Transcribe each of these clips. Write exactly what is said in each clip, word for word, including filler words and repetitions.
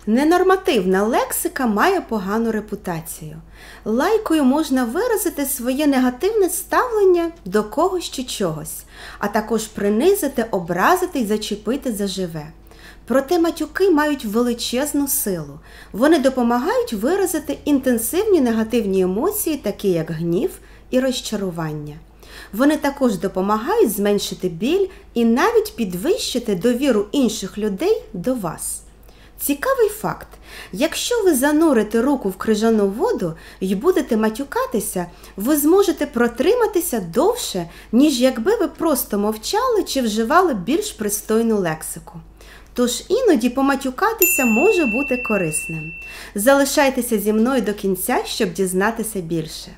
Ненормативна лексика має погану репутацію. Лайкою можна виразити своє негативне ставлення до когось чи чогось, а також принизити, образити й зачепити заживе. Проте матюки мають величезну силу. Вони допомагають виразити інтенсивні негативні емоції, такі як гнів і розчарування. Вони також допомагають зменшити біль і навіть підвищити довіру інших людей до вас. Цікавий факт. Якщо ви занурите руку в крижану воду і будете матюкатися, ви зможете протриматися довше, ніж якби ви просто мовчали чи вживали більш пристойну лексику. Тож іноді поматюкатися може бути корисним. Залишайтеся зі мною до кінця, щоб дізнатися більше.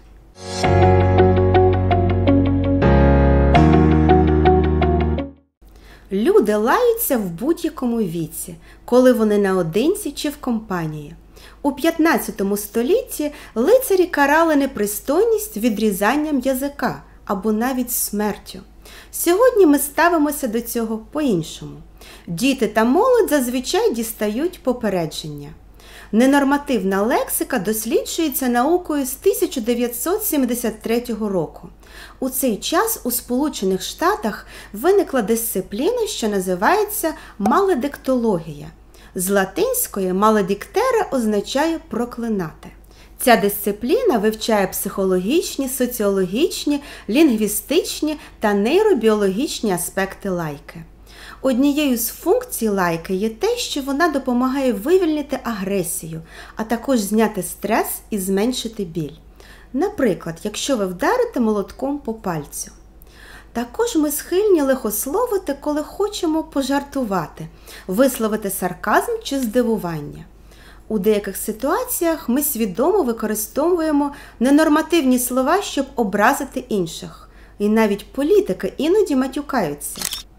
Люди лаються в будь-якому віці, коли вони наодинці чи в компанії. У п'ятнадцятому столітті лицарі карали непристойність відрізанням язика або навіть смертю. Сьогодні ми ставимося до цього по-іншому. Діти та молодь зазвичай дістають попередження. Ненормативна лексика досліджується наукою з тисяча дев'ятсот сімдесят третього року. У цей час у Сполучених Штатах виникла дисципліна, що називається маледиктологія. З латинської «маледіктера» означає «проклинати». Ця дисципліна вивчає психологічні, соціологічні, лінгвістичні та нейробіологічні аспекти лайки. Однією з функцій лайки є те, що вона допомагає вивільнити агресію, а також зняти стрес і зменшити біль. Наприклад, якщо ви вдарите молотком по пальцю. Також ми схильні лихословити, коли хочемо пожартувати, висловити сарказм чи здивування. У деяких ситуаціях ми свідомо використовуємо ненормативні слова, щоб образити інших. І навіть політики іноді матюкаються.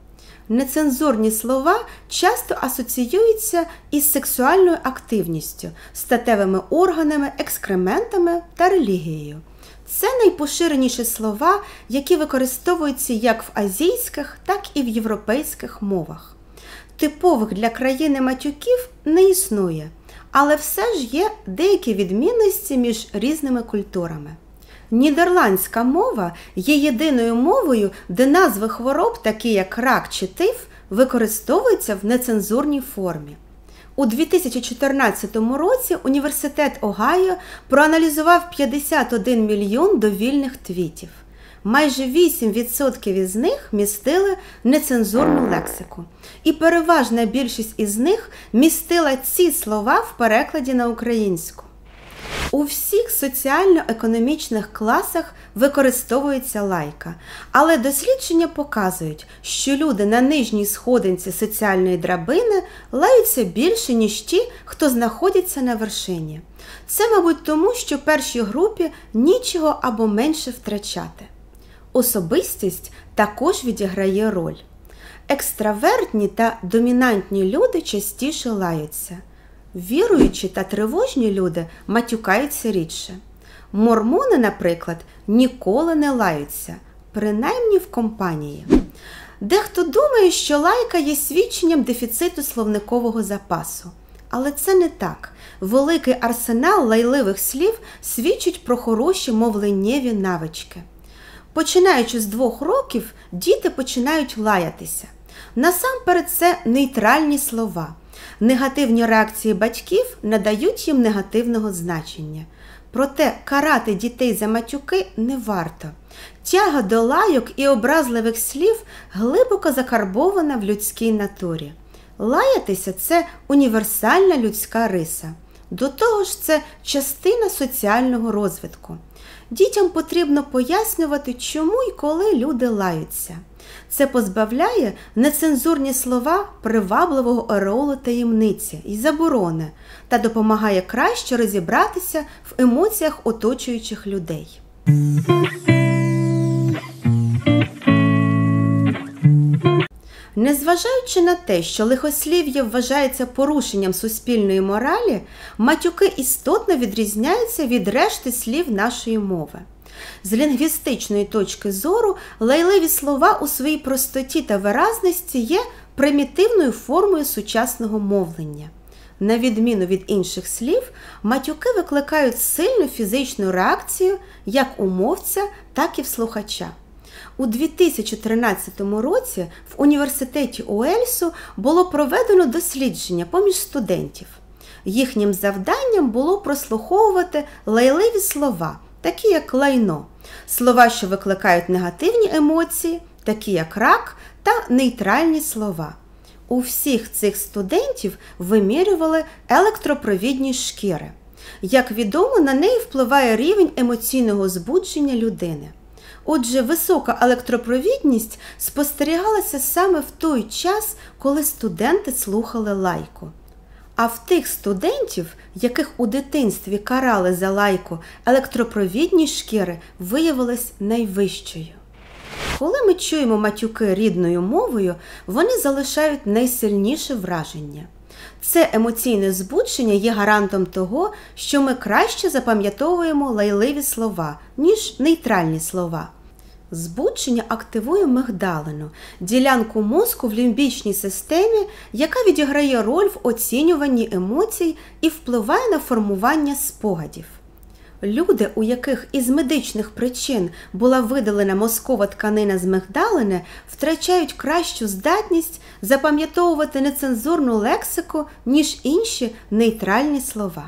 Нецензурні слова часто асоціюються із сексуальною активністю, статевими органами, екскрементами та релігією. Це найпоширеніші слова, які використовуються як в азійських, так і в європейських мовах. Типових для країни матюків не існує, але все ж є деякі відмінності між різними культурами. Нідерландська мова є єдиною мовою, де назви хвороб, такі як рак чи тиф, використовуються в нецензурній формі. У дві тисячі чотирнадцятому році Університет Огайо проаналізував п'ятдесят один мільйон довільних твітів. Майже вісім відсотків із них містили нецензурну лексику. І переважна більшість із них містила ці слова в перекладі на українську. У всіх соціально-економічних класах використовується лайка, але дослідження показують, що люди на нижній сходинці соціальної драбини лаються більше, ніж ті, хто знаходиться на вершині. Це, мабуть, тому, що першій групі нічого або менше втрачати. Особистість також відіграє роль. Екстравертні та домінантні люди частіше лаються. Віруючі та тривожні люди матюкаються рідше. Мормони, наприклад, ніколи не лаються, принаймні в компанії. Дехто думає, що лайка є свідченням дефіциту словникового запасу. Але це не так. Великий арсенал лайливих слів свідчить про хороші мовленнєві навички. Починаючи з двох років, діти починають лаятися. Насамперед це нейтральні слова. Негативні реакції батьків надають їм негативного значення. Проте карати дітей за матюки не варто. Тяга до лайок і образливих слів глибоко закарбована в людській натурі. Лаятися – це універсальна людська риса. До того ж, це частина соціального розвитку. Дітям потрібно пояснювати, чому і коли люди лаються. Це позбавляє нецензурні слова привабливого ореолу таємниці і заборони та допомагає краще розібратися в емоціях оточуючих людей. Незважаючи на те, що лихослів'я вважається порушенням суспільної моралі, матюки істотно відрізняються від решти слів нашої мови. З лінгвістичної точки зору, лайливі слова у своїй простоті та виразності є примітивною формою сучасного мовлення. На відміну від інших слів, матюки викликають сильну фізичну реакцію як у мовця, так і в слухача. У дві тисячі тринадцятому році в університеті Уельсу було проведено дослідження поміж студентів. Їхнім завданням було прослуховувати лайливі слова, такі як лайно, слова, що викликають негативні емоції, такі як рак, та нейтральні слова. У всіх цих студентів вимірювали електропровідність шкіри. Як відомо, на неї впливає рівень емоційного збудження людини. Отже, висока електропровідність спостерігалася саме в той час, коли студенти слухали лайку. А в тих студентів, яких у дитинстві карали за лайку, електропровідність шкіри виявилась найвищою. Коли ми чуємо матюки рідною мовою, вони залишають найсильніше враження. Це емоційне збудження є гарантом того, що ми краще запам'ятовуємо лайливі слова, ніж нейтральні слова. Збудження активує мигдалину, ділянку мозку в лімбічній системі, яка відіграє роль в оцінюванні емоцій і впливає на формування спогадів. Люди, у яких із медичних причин була видалена мозкова тканина з мигдалини, втрачають кращу здатність запам'ятовувати нецензурну лексику, ніж інші нейтральні слова.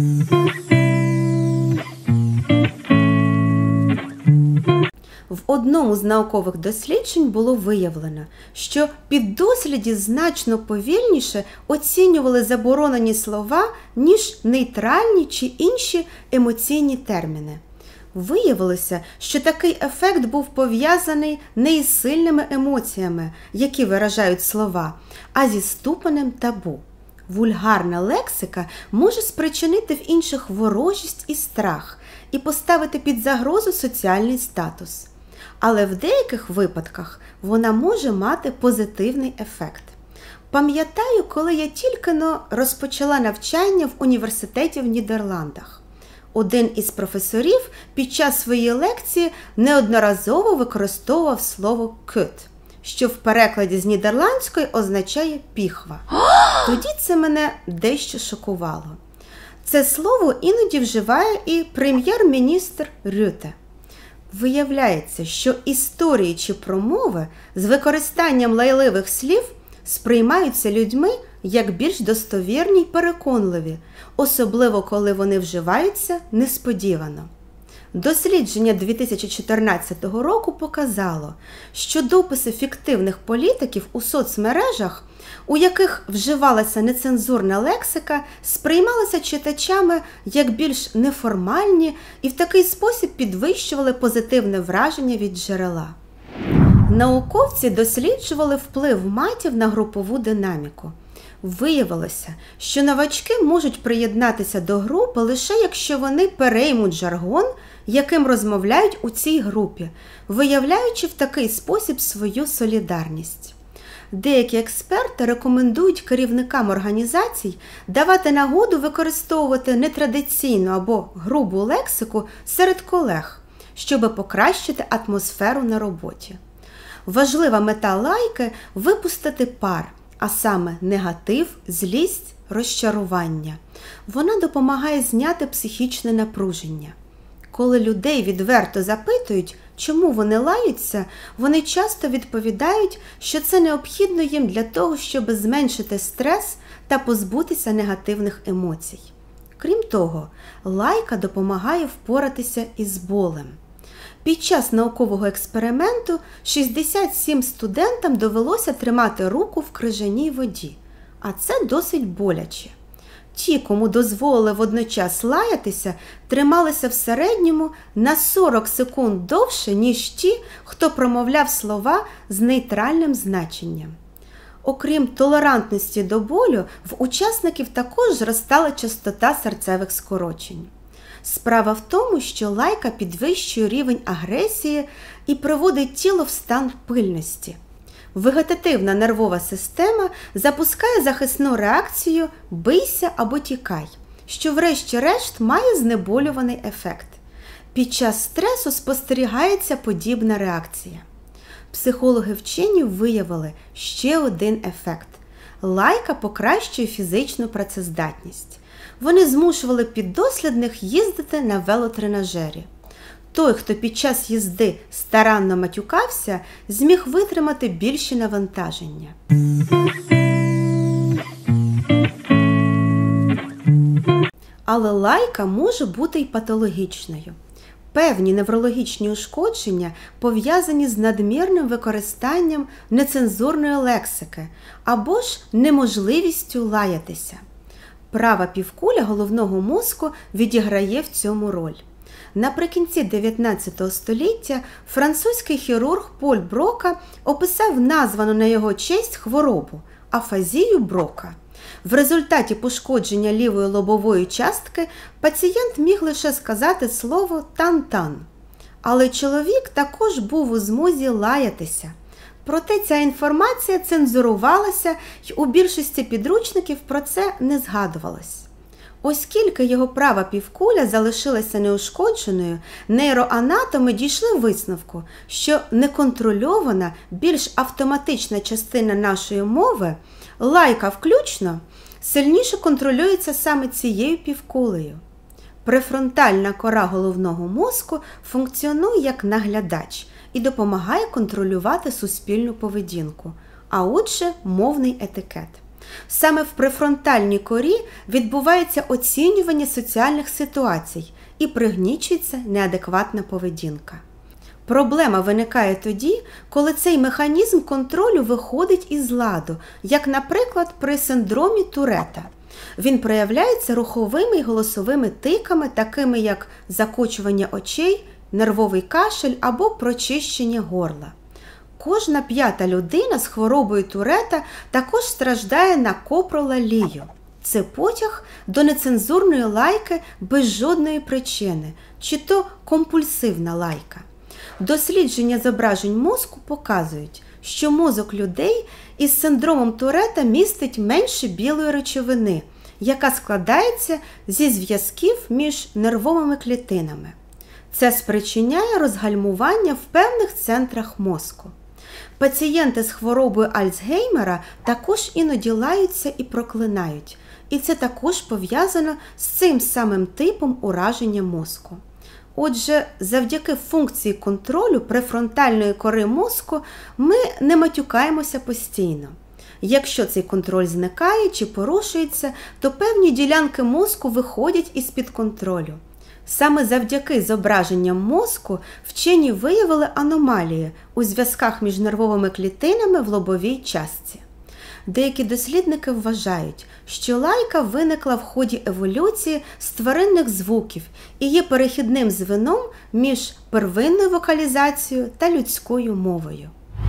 В одному з наукових досліджень було виявлено, що піддосліді значно повільніше оцінювали заборонені слова, ніж нейтральні чи інші емоційні терміни. Виявилося, що такий ефект був пов'язаний не із сильними емоціями, які виражають слова, а зі ступенем табу. Вульгарна лексика може спричинити в інших ворожість і страх і поставити під загрозу соціальний статус. Але в деяких випадках вона може мати позитивний ефект. Пам'ятаю, коли я тільки-но розпочала навчання в університеті в Нідерландах. Один із професорів під час своєї лекції неодноразово використовував слово «кют», що в перекладі з нідерландської означає «піхва». Тоді це мене дещо шокувало. Це слово іноді вживає і прем'єр-міністр Рюте. Виявляється, що історії чи промови з використанням лайливих слів сприймаються людьми як більш достовірні й переконливі, особливо коли вони вживаються несподівано. Дослідження дві тисячі чотирнадцятого року показало, що дописи фіктивних політиків у соцмережах, у яких вживалася нецензурна лексика, сприймалися читачами як більш неформальні і в такий спосіб підвищували позитивне враження від джерела. Науковці досліджували вплив матів на групову динаміку. Виявилося, що новачки можуть приєднатися до групи лише якщо вони переймуть жаргон, яким розмовляють у цій групі, виявляючи в такий спосіб свою солідарність. Деякі експерти рекомендують керівникам організацій давати нагоду використовувати нетрадиційну або грубу лексику серед колег, щоб покращити атмосферу на роботі. Важлива мета лайки – випустити пар, а саме негатив, злість, розчарування. Вона допомагає зняти психічне напруження. Коли людей відверто запитують, чому вони лаються, вони часто відповідають, що це необхідно їм для того, щоб зменшити стрес та позбутися негативних емоцій. Крім того, лайка допомагає впоратися із болем. Під час наукового експерименту шістдесят сім студентам довелося тримати руку в крижаній воді, а це досить боляче. Ті, кому дозволили водночас лаятися, трималися в середньому на сорок секунд довше, ніж ті, хто промовляв слова з нейтральним значенням. Окрім толерантності до болю, в учасників також зростала частота серцевих скорочень. Справа в тому, що лайка підвищує рівень агресії і приводить тіло в стан пильності. Вегетативна нервова система запускає захисну реакцію «бийся або тікай», що врешті-решт має знеболюваний ефект. Під час стресу спостерігається подібна реакція. Психологи вчені виявили ще один ефект. лайка покращує фізичну працездатність. Вони змушували піддослідних їздити на велотренажері. Той, хто під час їзди старанно матюкався, зміг витримати більші навантаження. Але лайка може бути й патологічною. Певні неврологічні ушкодження пов'язані з надмірним використанням нецензурної лексики або ж неможливістю лаятися. Права півкуля головного мозку відіграє в цьому роль. Наприкінці дев'ятнадцятого століття французький хірург Поль Брока описав названу на його честь хворобу – афазію Брока. В результаті пошкодження лівої лобової частки пацієнт міг лише сказати слово «тан-тан». Але чоловік також був у змозі лаятися. Проте ця інформація цензурувалася і у більшості підручників про це не згадувалось. Оскільки його права півкуля залишилася неушкодженою, нейроанатоми дійшли висновку, що неконтрольована, більш автоматична частина нашої мови, лайка включно, сильніше контролюється саме цією півкулею. Префронтальна кора головного мозку функціонує як наглядач і допомагає контролювати суспільну поведінку, а отже, мовний етикет. Саме в префронтальній корі відбувається оцінювання соціальних ситуацій і пригнічується неадекватна поведінка. Проблема виникає тоді, коли цей механізм контролю виходить із ладу, як, наприклад, при синдромі Турета. Він проявляється руховими й голосовими тиками, такими як закочування очей, нервовий кашель або прочищення горла. Кожна п'ята людина з хворобою Турета також страждає на копролалію. Це потяг до нецензурної лайки без жодної причини, чи то компульсивна лайка. Дослідження зображень мозку показують, що мозок людей із синдромом Турета містить менше білої речовини, яка складається зі зв'язків між нервовими клітинами. Це спричиняє розгальмування в певних центрах мозку. Пацієнти з хворобою Альцгеймера також іноді лаються і проклинають, і це також пов'язано з цим самим типом ураження мозку. Отже, завдяки функції контролю префронтальної кори мозку ми не матюкаємося постійно. Якщо цей контроль зникає чи порушується, то певні ділянки мозку виходять із-під контролю. Саме завдяки зображенням мозку вчені виявили аномалії у зв'язках між нервовими клітинами в лобовій частці. Деякі дослідники вважають, що лайка виникла в ході еволюції з тваринних звуків і є перехідним звеном між первинною вокалізацією та людською мовою.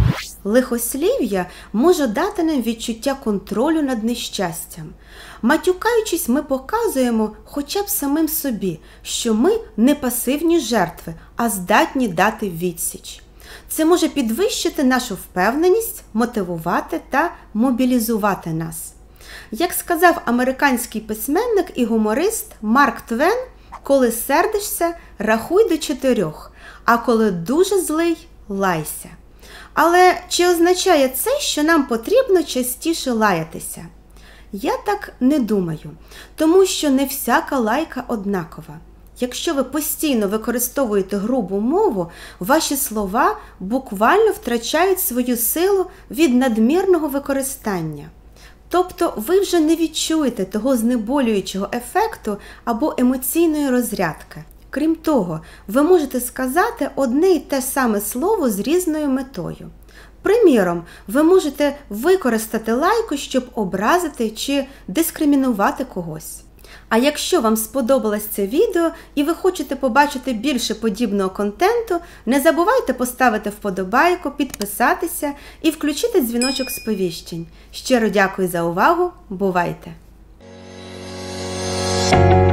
Лихослів'я може дати нам відчуття контролю над нещастям. Матюкаючись, ми показуємо хоча б самим собі, що ми не пасивні жертви, а здатні дати відсіч. Це може підвищити нашу впевненість, мотивувати та мобілізувати нас. Як сказав американський письменник і гуморист Марк Твен, коли сердишся, рахуй до чотирьох, а коли дуже злий – лайся. Але чи означає це, що нам потрібно частіше лаятися? Я так не думаю, тому що не всяка лайка однакова. Якщо ви постійно використовуєте грубу мову, ваші слова буквально втрачають свою силу від надмірного використання. Тобто ви вже не відчуєте того знеболюючого ефекту або емоційної розрядки. Крім того, ви можете сказати одне й те саме слово з різною метою. Приміром, ви можете використати лайку, щоб образити чи дискримінувати когось. А якщо вам сподобалось це відео і ви хочете побачити більше подібного контенту, не забувайте поставити вподобайку, підписатися і включити дзвіночок сповіщень. Щиро дякую за увагу, бувайте!